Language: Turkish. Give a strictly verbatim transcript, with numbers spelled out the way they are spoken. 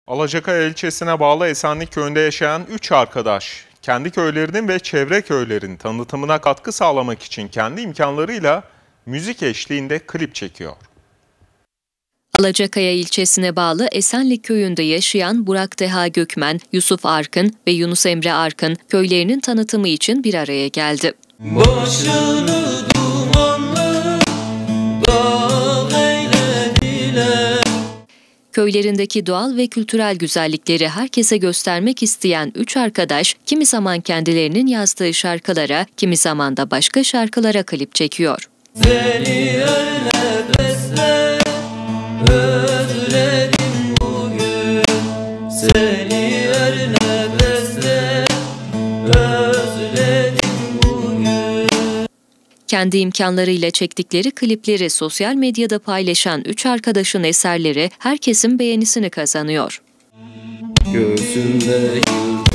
Alacakaya ilçesine bağlı Esenlik köyünde yaşayan üç arkadaş, kendi köylerinin ve çevre köylerin tanıtımına katkı sağlamak için kendi imkanlarıyla müzik eşliğinde klip çekiyor. Alacakaya ilçesine bağlı Esenlik köyünde yaşayan Burak Deha Gökmen, Yusuf Arkın ve Yunus Emre Arkın köylerinin tanıtımı için bir araya geldi. Başını dumanlı dağ eylediler. Köylerindeki doğal ve kültürel güzellikleri herkese göstermek isteyen üç arkadaş, kimi zaman kendilerinin yazdığı şarkılara, kimi zaman da başka şarkılara klip çekiyor. Seni öyle besle, özledim bugün. Seni öyle besle, özledim bugün. Kendi imkanlarıyla çektikleri klipleri sosyal medyada paylaşan üç arkadaşın eserleri herkesin beğenisini kazanıyor. Göğsümde yıldız